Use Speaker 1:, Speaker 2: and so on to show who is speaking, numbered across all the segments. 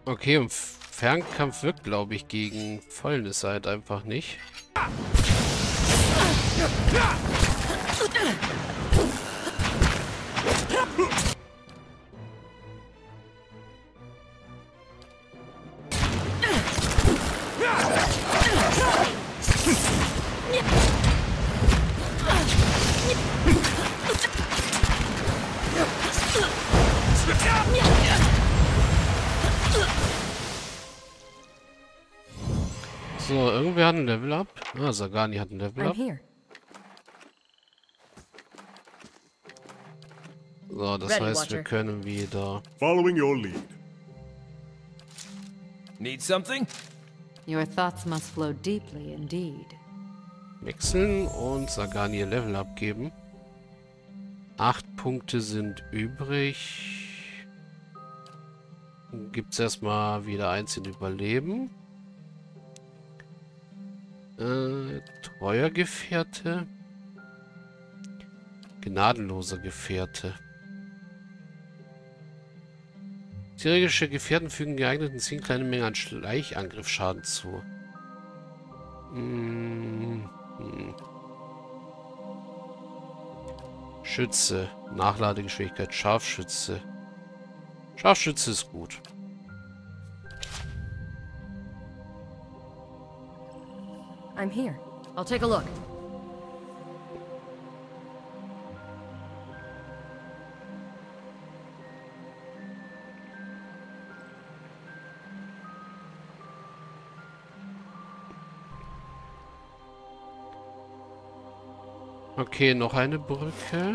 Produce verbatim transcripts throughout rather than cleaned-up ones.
Speaker 1: Okay, und Fernkampf wirkt, glaube ich, gegen Fäulnis halt einfach nicht. So, irgendwer hat ein Level Up. Ah, Sagani hat ein Level Up. So, das
Speaker 2: Ready,
Speaker 1: heißt, wir
Speaker 2: Watcher.
Speaker 1: können wieder
Speaker 3: Following your lead.
Speaker 4: Need something?
Speaker 2: Your thoughts must flow deeply indeed.
Speaker 1: wechseln und Sagani ihr Level Up geben. Acht Punkte sind übrig. Gibt es erstmal wieder eins in Überleben. Äh, treuer Gefährte. Gnadenloser Gefährte. Tierische Gefährten fügen geeigneten Zielen kleine Menge an Schleichangriffsschaden zu. Hm, hm. Schütze. Nachladegeschwindigkeit. Scharfschütze. Scharfschütze ist gut.
Speaker 2: I'm here. I'll take a look.
Speaker 1: Okay, noch eine Brücke.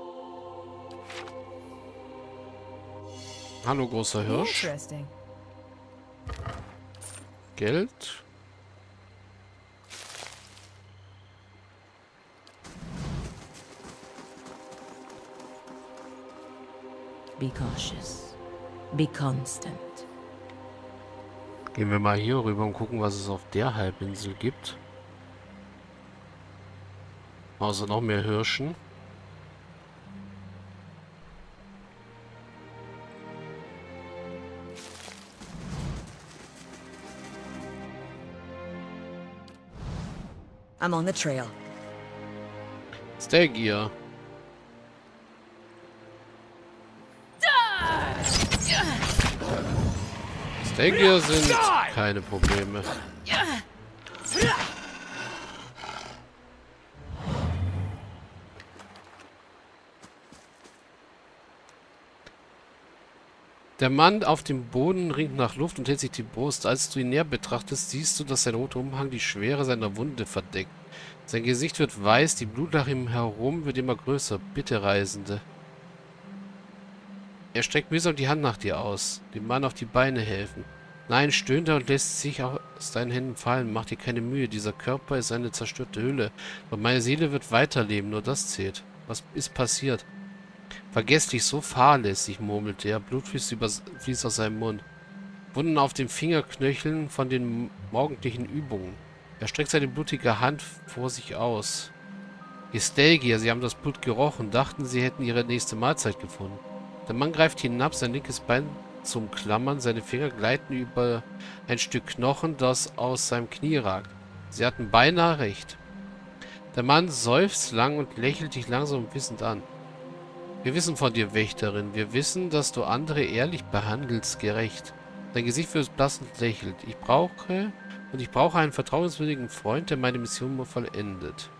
Speaker 1: Hallo, großer Hirsch.
Speaker 2: Interesting.
Speaker 1: Geld.
Speaker 2: Be cautious. Be constant.
Speaker 1: Gehen wir mal hier rüber und gucken, was es auf der Halbinsel gibt. Außer noch mehr Hirschen.
Speaker 2: I'm on the trail.
Speaker 1: Stagia. Stagia sind keine Probleme. Der Mann auf dem Boden ringt nach Luft und hält sich die Brust. Als du ihn näher betrachtest, siehst du, dass sein roter Umhang die Schwere seiner Wunde verdeckt. Sein Gesicht wird weiß, die Blut nach ihm herum wird immer größer. Bitte, Reisende. Er streckt mühsam die Hand nach dir aus. Dem Mann auf die Beine helfen. Nein, stöhnt er und lässt sich aus deinen Händen fallen. Mach dir keine Mühe. Dieser Körper ist eine zerstörte Hülle. Und meine Seele wird weiterleben. Nur das zählt. Was ist passiert? Vergesslich, so fahrlässig, murmelte er. Blut fließt, über, fließt aus seinem Mund. Wunden auf den Fingerknöcheln von den morgendlichen Übungen. Er streckt seine blutige Hand vor sich aus. Gestelgier, sie haben das Blut gerochen, dachten, sie hätten ihre nächste Mahlzeit gefunden. Der Mann greift hinab, sein linkes Bein zum Klammern, seine Finger gleiten über ein Stück Knochen, das aus seinem Knie ragt. Sie hatten beinahe recht. Der Mann seufzt lang und lächelt dich langsam und wissend an. Wir wissen von dir, Wächterin. Wir wissen, dass du andere ehrlich behandelst, gerecht. Dein Gesicht wird blass und lächelt. Ich brauche und ich brauche einen vertrauenswürdigen Freund, der meine Mission vollendet.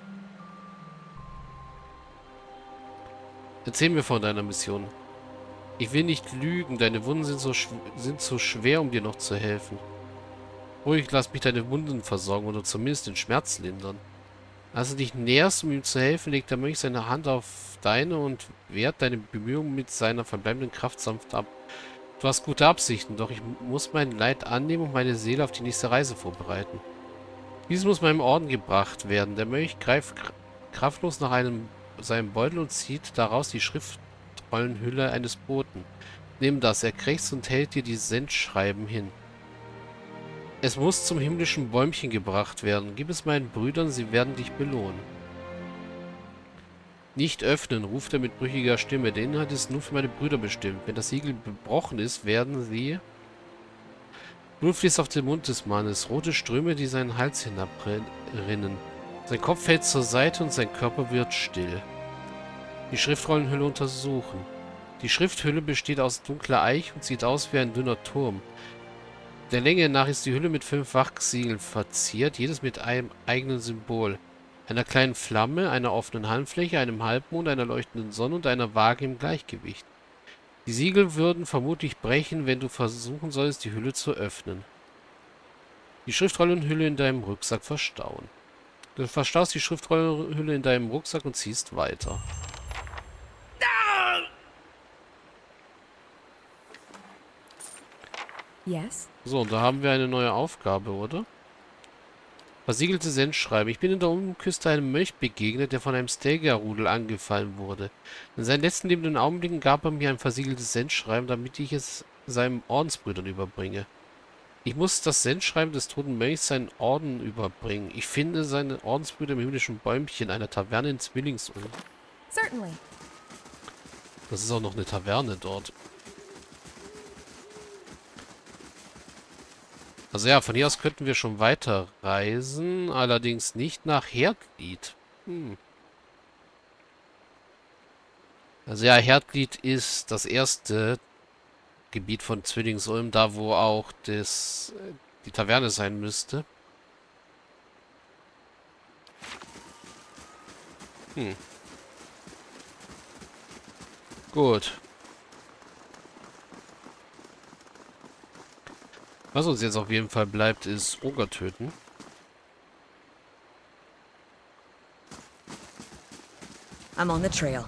Speaker 1: Erzähl mir von deiner Mission. Ich will nicht lügen. Deine Wunden sind so, sind so schwer, um dir noch zu helfen. Ruhig, lass mich deine Wunden versorgen oder zumindest den Schmerz lindern. Als du dich näherst, um ihm zu helfen, legt der Mönch seine Hand auf deine und wehrt deine Bemühungen mit seiner verbleibenden Kraft sanft ab. Du hast gute Absichten, doch ich muss mein Leid annehmen und meine Seele auf die nächste Reise vorbereiten. Dies muss meinem Orden gebracht werden. Der Mönch greift kraftlos nach einem, seinem Beutel und zieht daraus die Schriftrollenhülle eines Boten. Nimm das, er krächzt und hält dir die Sendschreiben hin. Es muss zum himmlischen Bäumchen gebracht werden. Gib es meinen Brüdern, sie werden dich belohnen. Nicht öffnen, ruft er mit brüchiger Stimme. Der Inhalt ist nur für meine Brüder bestimmt. Wenn das Siegel gebrochen ist, werden sie Blut fließt auf den Mund des Mannes, rote Ströme, die seinen Hals hinabrinnen. Sein Kopf fällt zur Seite und sein Körper wird still. Die Schriftrollenhülle untersuchen. Die Schrifthülle besteht aus dunkler Eich und sieht aus wie ein dünner Turm. Der Länge nach ist die Hülle mit fünf Wachsiegeln verziert, jedes mit einem eigenen Symbol. Einer kleinen Flamme, einer offenen Handfläche, einem Halbmond, einer leuchtenden Sonne und einer Waage im Gleichgewicht. Die Siegel würden vermutlich brechen, wenn du versuchen solltest, die Hülle zu öffnen. Die Schriftrollenhülle in deinem Rucksack verstauen. Du verstaust die Schriftrollenhülle in deinem Rucksack und ziehst weiter.
Speaker 3: Yes?
Speaker 1: So, und da haben wir eine neue Aufgabe, oder? Versiegelte Sendschreiben. Ich bin in der Umküste einem Mönch begegnet, der von einem Stelgar-Rudel angefallen wurde. In seinen letzten lebenden Augenblicken gab er mir ein versiegeltes Sendschreiben, damit ich es seinen Ordensbrüdern überbringe. Ich muss das Sendschreiben des toten Mönchs seinen Orden überbringen. Ich finde seine Ordensbrüder im himmlischen Bäumchen, einer Taverne in Zwillingsulm.
Speaker 3: Certainly.
Speaker 1: Das ist auch noch eine Taverne dort. Also ja, von hier aus könnten wir schon weiter reisen, allerdings nicht nach Herdglied. Hm. Also ja, Herdglied ist das erste Gebiet von Zwillingsulm, da wo auch das, die Taverne sein müsste. Hm. Gut. Was uns jetzt auf jeden Fall bleibt, ist Oger töten.
Speaker 3: I'm on the trail.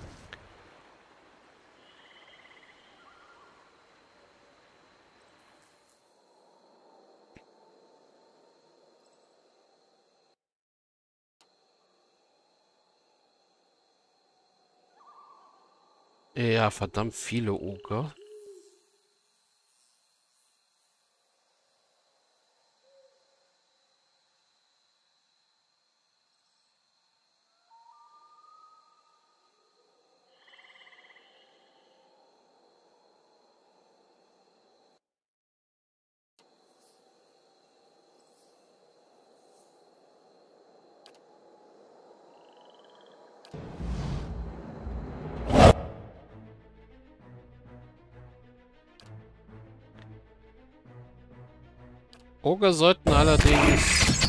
Speaker 1: Ja, verdammt viele Oger. Oger sollten allerdings...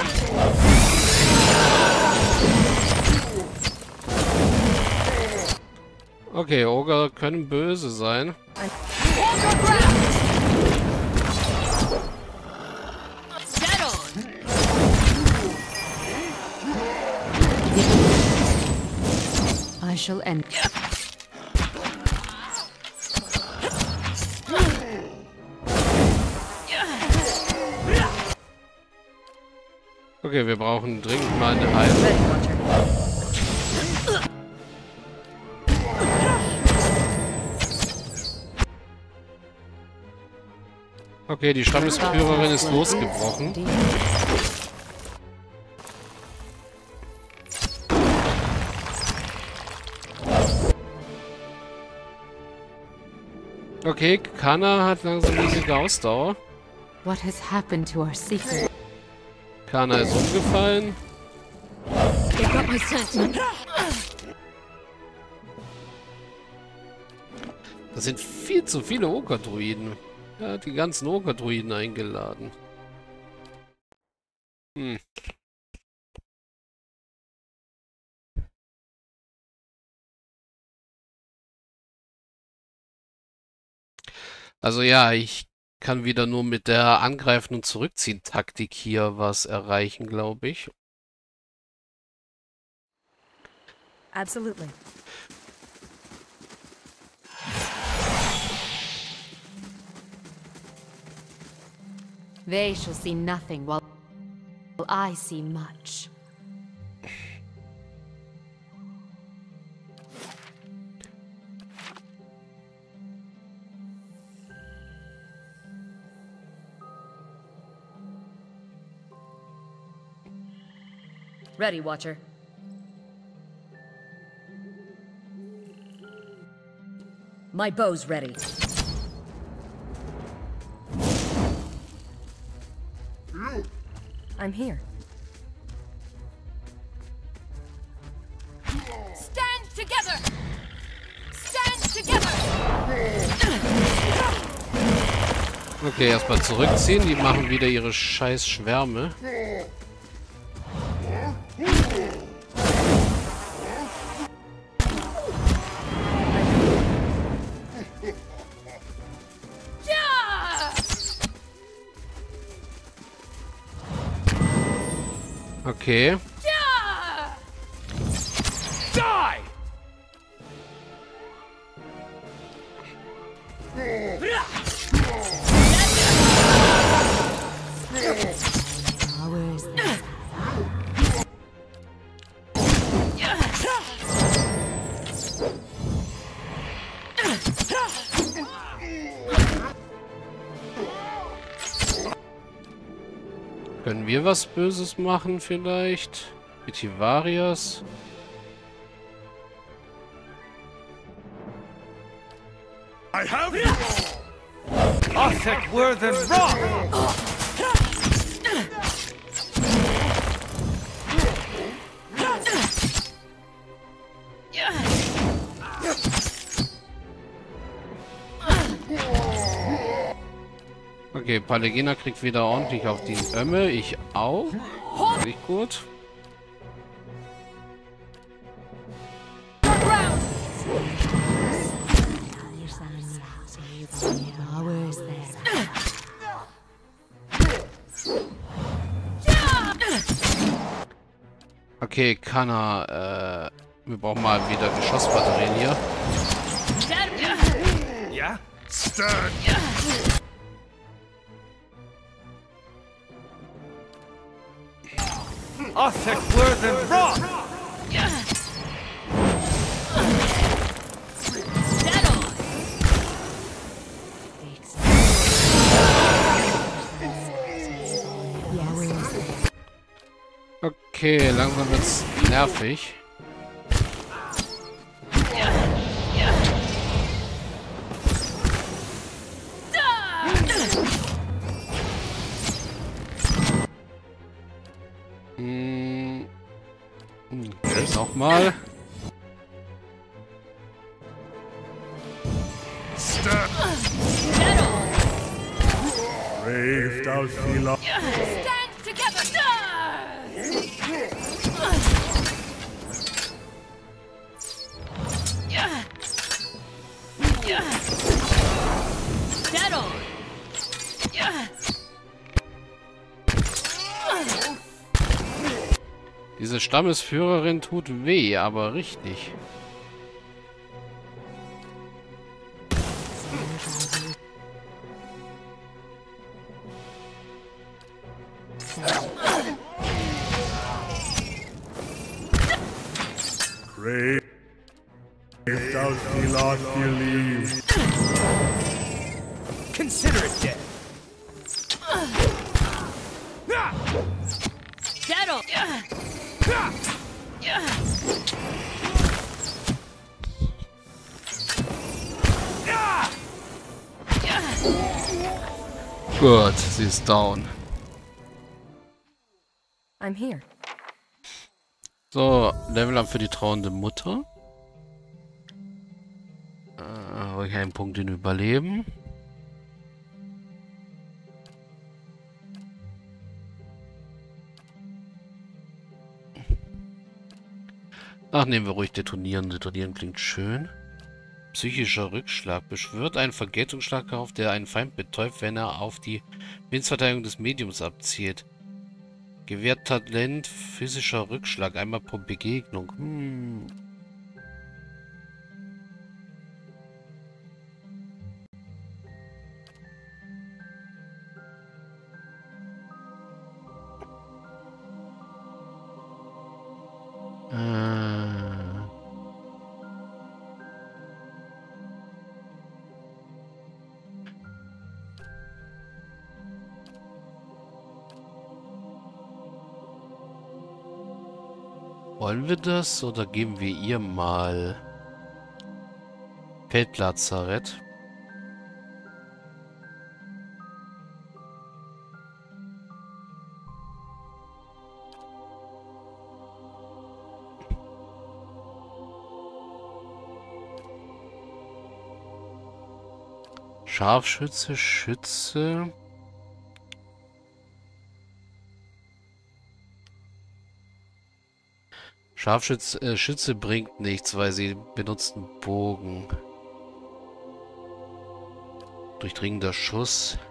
Speaker 1: Okay, Oger können böse sein.
Speaker 2: I shall end.
Speaker 1: Okay, wir brauchen dringend mal eine Heilung.
Speaker 3: Ready, Watcher.
Speaker 1: Okay, die Stammesführerin ist losgebrochen. Okay, Kana hat langsam riesige Ausdauer.
Speaker 2: What has happened to our secret?
Speaker 1: Kana ist umgefallen.
Speaker 2: They got my scent.
Speaker 1: Das sind viel zu viele Oger-Druiden. Er hat die ganzen Oger-Druiden eingeladen. Hm. Also ja, ich kann wieder nur mit der Angreifen- und Zurückziehen-Taktik hier was erreichen, glaube ich.
Speaker 3: Absolutely.
Speaker 2: They shall see nothing while I see much.
Speaker 3: Ready, Watcher. My bow's ready. I'm here. Stand together! Stand together!
Speaker 1: Okay, erstmal zurückziehen. Die machen wieder ihre scheiß Schwärme. Okay.
Speaker 4: Die!
Speaker 2: Where is that?
Speaker 1: Können wir was Böses machen vielleicht? Bitivarias?
Speaker 4: I have you! Othek were than rock!
Speaker 1: Okay, Palegina kriegt wieder ordentlich auf die Ömme. Ich auch. Nicht gut.
Speaker 2: Where is that?
Speaker 1: Okay, kann er, äh, wir brauchen mal wieder Geschossbatterien hier.
Speaker 4: Yeah? Stand! Othek were than rock!
Speaker 2: Yeah, where is that?
Speaker 1: Okay, langsam wird's nervig. Hm. Hm, nochmal.
Speaker 4: Stand! Brave Dalfila!
Speaker 3: Stand together! Dead on!
Speaker 1: Diese Stammesführerin tut weh, aber richtig.
Speaker 4: Brave Dalfila believe. Consider it dead.
Speaker 3: Dead on!
Speaker 1: Gut, sie ist down.
Speaker 3: I'm here.
Speaker 1: So, Level Up für die trauernde Mutter. Äh, ruhig einen Punkt in Überleben. Ach, nehmen wir ruhig Detonieren. Detonieren klingt schön. Psychischer Rückschlag. Beschwört einen Vergeltungsschlag auf, der einen Feind betäubt, wenn er auf die Willensverteidigung des Mediums abzielt. Gewährt Talent, physischer Rückschlag. Einmal pro Begegnung. Hm. Äh. Wollen wir das oder geben wir ihr mal Feldlazarett? Scharfschütze, Schütze. Scharfschütze äh, Schütze bringt nichts, weil sie benutzt einen Bogen. Durchdringender Schuss.